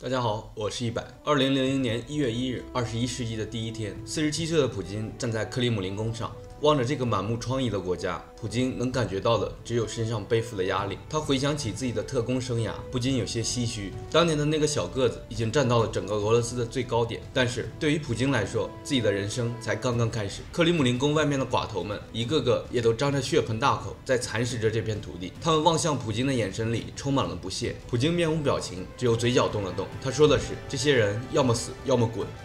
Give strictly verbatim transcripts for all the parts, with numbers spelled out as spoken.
大家好，我是一百。二零零零年一月一日，二十一世纪的第一天，四十七岁的普京站在克里姆林宫上，望着这个满目疮痍的国家，普京能感觉到的只有身上背负的压力。他回想起自己的特工生涯，不禁有些唏嘘。当年的那个小个子已经站到了整个俄罗斯的最高点，但是对于普京来说，自己的人生才刚刚开始。克里姆林宫外面的寡头们，一个个也都张着血盆大口，在蚕食着这片土地。他们望向普京的眼神里充满了不屑。普京面无表情，只有嘴角动了动。他说的是：这些人要么死，要么滚。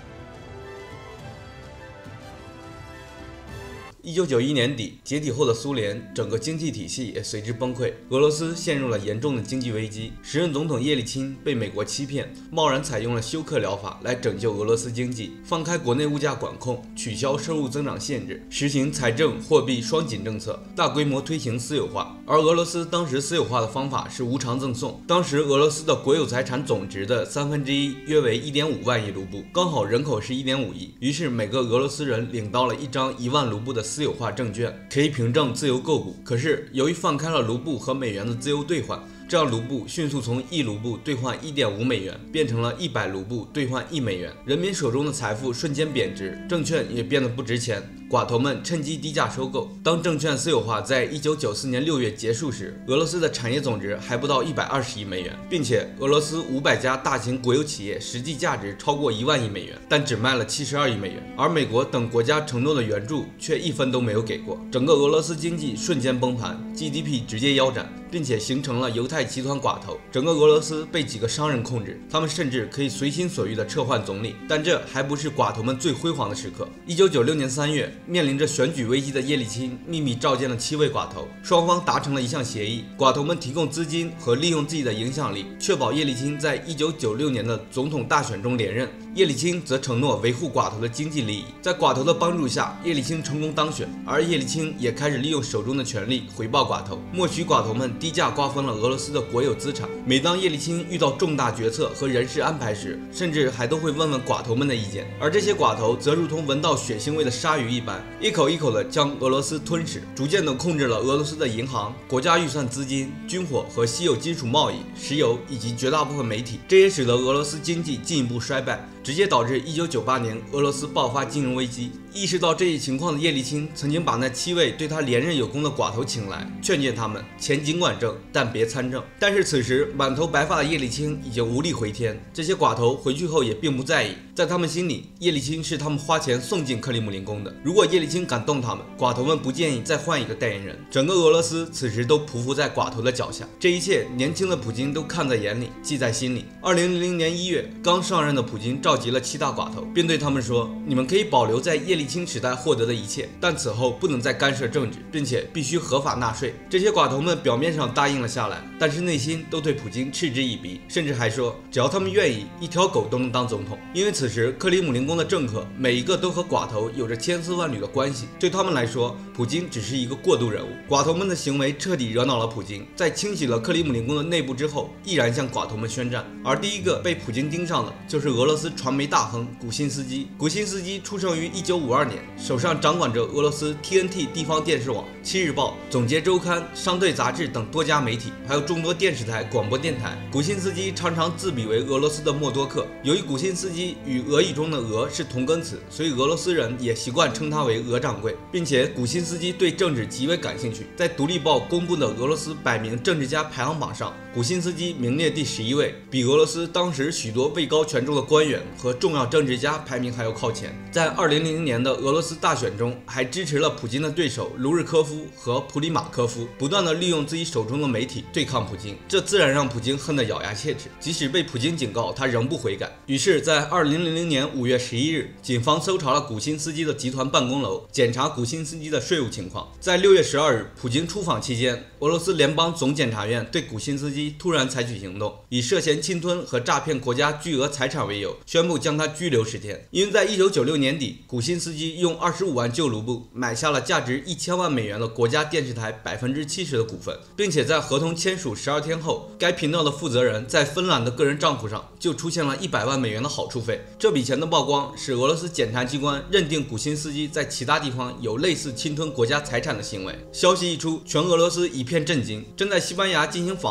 一九九一年底，解体后的苏联整个经济体系也随之崩溃，俄罗斯陷入了严重的经济危机。时任总统叶利钦被美国欺骗，贸然采用了休克疗法来拯救俄罗斯经济，放开国内物价管控，取消收入增长限制，实行财政货币双紧政策，大规模推行私有化。而俄罗斯当时私有化的方法是无偿赠送，当时俄罗斯的国有财产总值的三分之一，约为一点五万亿卢布，刚好人口是一点五亿，于是每个俄罗斯人领到了一张一万卢布的私有化证券，可以凭证自由购股。可是由于放开了卢布和美元的自由兑换，这样卢布迅速从一卢布兑换 一点五美元，变成了一百卢布兑换一美元，人民手中的财富瞬间贬值，证券也变得不值钱。寡头们趁机低价收购。当证券私有化在一九九四年六月结束时，俄罗斯的产业总值还不到一百二十亿美元，并且俄罗斯五百家大型国有企业实际价值超过一万亿美元，但只卖了七十二亿美元，而美国等国家承诺的援助却一分都没有给过。整个俄罗斯经济瞬间崩盘， G D P 直接腰斩，并且形成了犹太集团寡头。整个俄罗斯被几个商人控制，他们甚至可以随心所欲地撤换总理。但这还不是寡头们最辉煌的时刻。一九九六年三月，面临着选举危机的叶利钦秘密召见了七位寡头，双方达成了一项协议，寡头们提供资金和利用自己的影响力，确保叶利钦在一九九六年的总统大选中连任。叶利钦则承诺维护寡头的经济利益。在寡头的帮助下，叶利钦成功当选，而叶利钦也开始利用手中的权力回报寡头，默许寡头们低价瓜分了俄罗斯的国有资产。每当叶利钦遇到重大决策和人事安排时，甚至还都会问问寡头们的意见，而这些寡头则如同闻到血腥味的鲨鱼一般，一口一口地将俄罗斯吞噬，逐渐地控制了俄罗斯的银行、国家预算资金、军火和稀有金属贸易、石油以及绝大部分媒体。这也使得俄罗斯经济进一步衰败，直接导致一九九八年俄罗斯爆发金融危机。意识到这一情况的叶利钦曾经把那七位对他连任有功的寡头请来，劝诫他们钱尽管挣，但别参政。但是此时满头白发的叶利钦已经无力回天，这些寡头回去后也并不在意，在他们心里，叶利钦是他们花钱送进克里姆林宫的。如果叶利钦敢动他们，寡头们不建议再换一个代言人。整个俄罗斯此时都匍匐在寡头的脚下，这一切年轻的普京都看在眼里，记在心里。二零零零年一月，刚上任的普京召集了七大寡头，并对他们说：你们可以保留在叶利钦时代获得的一切，但此后不能再干涉政治，并且必须合法纳税。这些寡头们表面上答应了下来，但是内心都对普京嗤之以鼻，甚至还说只要他们愿意，一条狗都能当总统。因为此时克里姆林宫的政客每一个都和寡头有着千丝万缕的关系，对他们来说，普京只是一个过渡人物。寡头们的行为彻底惹恼了普京，在清洗了克里姆林宫的内部之后，毅然向寡头们宣战。而第一个被普京盯上的就是俄罗斯传媒大亨古辛斯基。古辛斯基出生于一九五二年，手上掌管着俄罗斯 T N T 地方电视网、七日报、总结周刊、商队杂志等多家媒体，还有众多电视台、广播电台。古辛斯基常常自比为俄罗斯的默多克。由于古辛斯基与俄语中的俄是同根词，所以俄罗斯人也习惯称他为俄掌柜，并且古辛斯基对政治极为感兴趣。在独立报公布的俄罗斯百名政治家排行榜上，古辛斯基名列第十一位，比俄罗斯当时许多位高权重的官员和重要政治家排名还要靠前。在二零零零年的俄罗斯大选中，还支持了普京的对手卢日科夫和普里马科夫，不断的利用自己手中的媒体对抗普京，这自然让普京恨得咬牙切齿。即使被普京警告，他仍不悔改。于是，在二零零零年五月十一日，警方搜查了古辛斯基的集团办公楼，检查古辛斯基的税务情况。在六月十二日，普京出访期间，俄罗斯联邦总检察院对古辛斯基突然采取行动，以涉嫌侵吞和诈骗国家巨额财产为由，宣布将他拘留十天。因为在一九九六年底，古辛斯基用二十五万旧卢布买下了价值一千万美元的国家电视台百分之七十的股份，并且在合同签署十二天后，该频道的负责人在芬兰的个人账户上就出现了一百万美元的好处费。这笔钱的曝光使俄罗斯检察机关认定古辛斯基在其他地方有类似侵吞国家财产的行为。消息一出，全俄罗斯一片震惊。正在西班牙进行访问的普京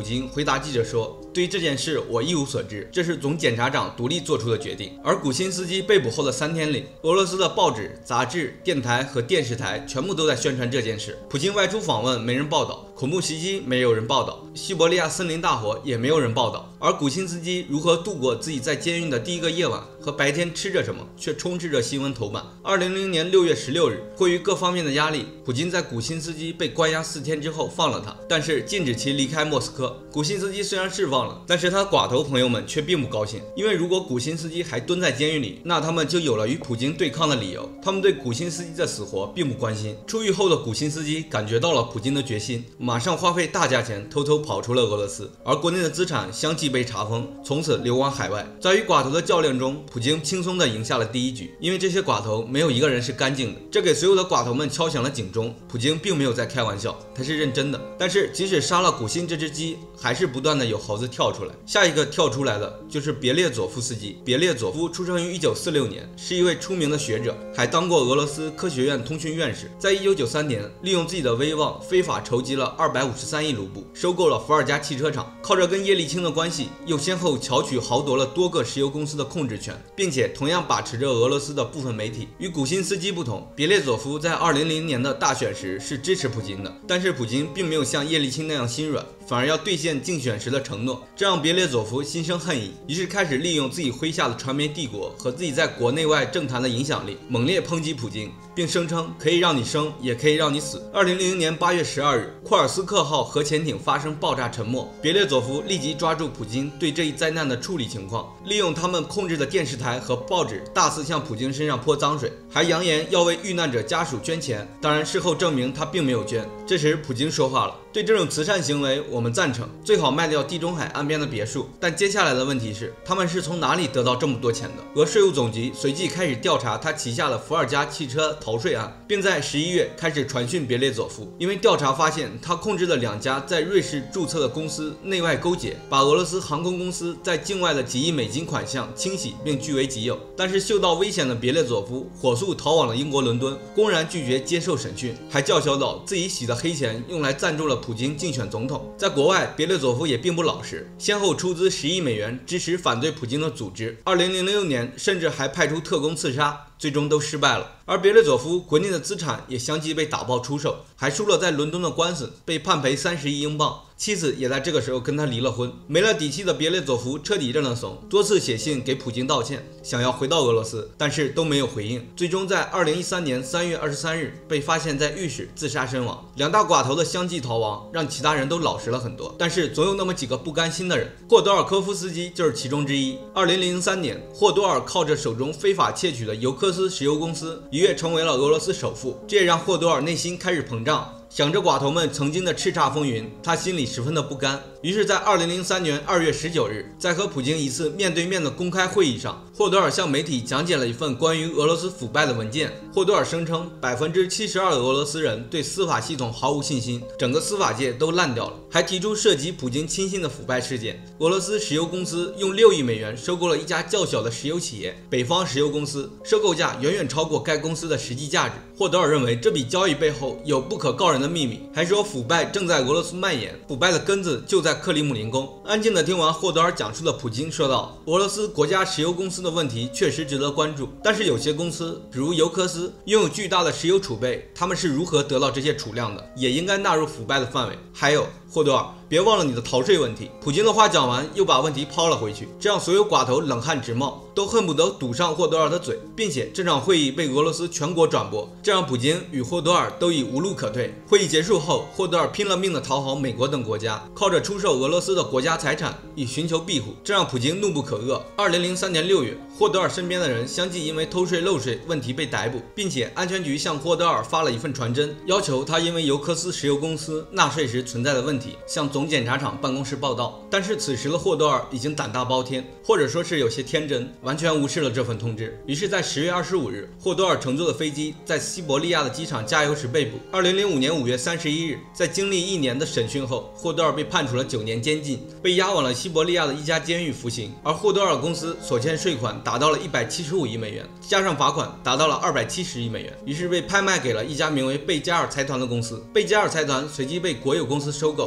京回答记者说，对于这件事我一无所知，这是总检察长独立做出的决定。而古辛斯基被捕后的三天里，俄罗斯的报纸、杂志、电台和电视台全部都在宣传这件事。普京外出访问没人报道，恐怖袭击没有人报道，西伯利亚森林大火也没有人报道。而古辛斯基如何度过自己在监狱的第一个夜晚和白天吃着什么，却充斥着新闻头版。二零零零年六月十六日，迫于各方面的压力，普京在古辛斯基被关押四天之后放了他，但是禁止其离开莫斯科。古辛斯基虽然释放了，但是他寡头朋友们却并不高兴，因为如果古辛斯基还蹲在监狱里，那他们就有了与普京对抗的理由。他们对古辛斯基的死活并不关心。出狱后的古辛斯基感觉到了普京的决心，马上花费大价钱偷偷跑出了俄罗斯，而国内的资产相继被查封，从此流亡海外。在与寡头的较量中，普京轻松地赢下了第一局，因为这些寡头没有一个人是干净的，这给所有的寡头们敲响了警钟。普京并没有在开玩笑，他是认真的。但是即使杀了古辛这只鸡，还是不断的有猴子跳出来。下一个跳出来的就是别列佐夫斯基。别列佐夫出生于一九四六年，是一位出名的学者，还当过俄罗斯科学院通讯院士。在一九九三年，利用自己的威望，非法筹集了二百五十三亿卢布，收购了伏尔加汽车厂。靠着跟叶利钦的关系，又先后巧取豪夺了多个石油公司的控制权，并且同样把持着俄罗斯的部分媒体。与古辛斯基不同，别列佐夫在二零零零年的大选时是支持普京的，但是普京并没有像叶利钦那样心软，反而要兑现竞选时的承诺，这让别列佐夫心生恨意，于是开始利用自己麾下的传媒帝国和自己在国内外政坛的影响力，猛烈抨击普京，并声称可以让你生，也可以让你死。二零零零年八月十二日，库尔斯克号核潜艇发生爆炸沉没，别列佐夫立即抓住普京对这一灾难的处理情况，利用他们控制的电视台和报纸大肆向普京身上泼脏水，还扬言要为遇难者家属捐钱。当然，事后证明他并没有捐。这时普京说话了，对这种慈善行为我们赞成，最好卖掉地中海岸边的别墅。但接下来的问题是，他们是从哪里得到这么多钱的？俄税务总局随即开始调查他旗下的伏尔加汽车逃税案，并在十一月开始传讯别列佐夫。因为调查发现，他控制的两家在瑞士注册的公司内外勾结，把俄罗斯航空公司在境外的几亿美金款项清洗并据为己有。但是嗅到危险的别列佐夫火速逃往了英国伦敦，公然拒绝接受审讯，还叫嚣道自己洗的黑钱用来赞助了普京竞选总统。在国外，别列佐夫也并不老实，先后出资十亿美元支持反对普京的组织。二零零六年，甚至还派出特工刺杀，最终都失败了。而别列佐夫国内的资产也相继被打包出售，还输了在伦敦的官司，被判赔三十亿英镑。妻子也在这个时候跟他离了婚。没了底气的别列佐夫彻底认了怂，多次写信给普京道歉，想要回到俄罗斯，但是都没有回应。最终在二零一三年三月二十三日被发现在浴室自杀身亡。两大寡头的相继逃亡，让其他人都老实了很多，但是总有那么几个不甘心的人。霍多尔科夫斯基就是其中之一。二零零三年，霍多尔靠着手中非法窃取的尤科斯石油公司一跃成为了俄罗斯首富，这也让霍多尔内心开始膨胀。想着寡头们曾经的叱咤风云，他心里十分的不甘。于是，在二零零三年二月十九日，在和普京一次面对面的公开会议上，霍多尔向媒体讲解了一份关于俄罗斯腐败的文件。霍多尔声称，百分之七十二的俄罗斯人对司法系统毫无信心，整个司法界都烂掉了。还提出涉及普京亲信的腐败事件。俄罗斯石油公司用六亿美元收购了一家较小的石油企业——北方石油公司，收购价远远超过该公司的实际价值。霍多尔认为这笔交易背后有不可告人的秘密，还说腐败正在俄罗斯蔓延，腐败的根子就在克里姆林宫。安静地听完霍多尔讲述的普京说道：“俄罗斯国家石油公司的问题确实值得关注，但是有些公司，比如尤科斯，拥有巨大的石油储备，他们是如何得到这些储量的，也应该纳入腐败的范围。还有，霍多尔，别忘了你的逃税问题。”普京的话讲完，又把问题抛了回去，这让所有寡头冷汗直冒，都恨不得堵上霍多尔的嘴，并且这场会议被俄罗斯全国转播，这让普京与霍多尔都已无路可退。会议结束后，霍多尔拼了命地讨好美国等国家，靠着出售俄罗斯的国家财产以寻求庇护，这让普京怒不可遏。二零零三年六月，霍多尔身边的人相继因为偷税漏税问题被逮捕，并且安全局向霍多尔发了一份传真，要求他因为尤科斯石油公司纳税时存在的问题向总检察长办公室报道。但是此时的霍多尔已经胆大包天，或者说是有些天真，完全无视了这份通知。于是，在十月二十五日，霍多尔乘坐的飞机在西伯利亚的机场加油时被捕。二零零五年五月三十一日，在经历一年的审讯后，霍多尔被判处了九年监禁，被押往了西伯利亚的一家监狱服刑。而霍多尔公司所欠税款达到了一百七十五亿美元，加上罚款达到了二百七十亿美元，于是被拍卖给了一家名为贝加尔财团的公司。贝加尔财团随即被国有公司收购，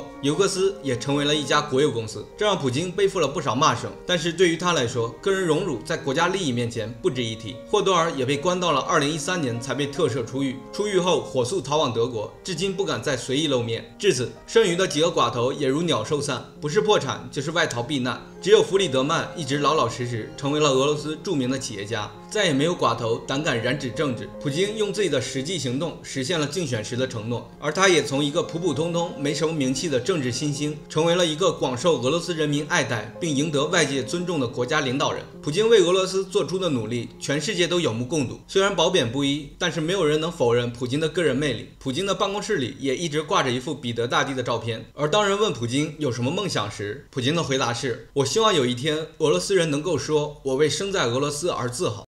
后，尤克斯也成为了一家国有公司，这让普京背负了不少骂声。但是对于他来说，个人荣辱在国家利益面前不值一提。霍多尔也被关到了二零一三年才被特赦出狱，出狱后火速逃往德国，至今不敢再随意露面。至此，剩余的几个寡头也如鸟兽散，不是破产就是外逃避难。只有弗里德曼一直老老实实，成为了俄罗斯著名的企业家。再也没有寡头胆敢染指政治。普京用自己的实际行动实现了竞选时的承诺，而他也从一个普普通通没什么名气的政治新星，成为了一个广受俄罗斯人民爱戴并赢得外界尊重的国家领导人。普京为俄罗斯做出的努力，全世界都有目共睹。虽然褒贬不一，但是没有人能否认普京的个人魅力。普京的办公室里也一直挂着一幅彼得大帝的照片。而当人问普京有什么梦想时，普京的回答是：我希望有一天俄罗斯人能够说，我为生在俄罗斯而自豪。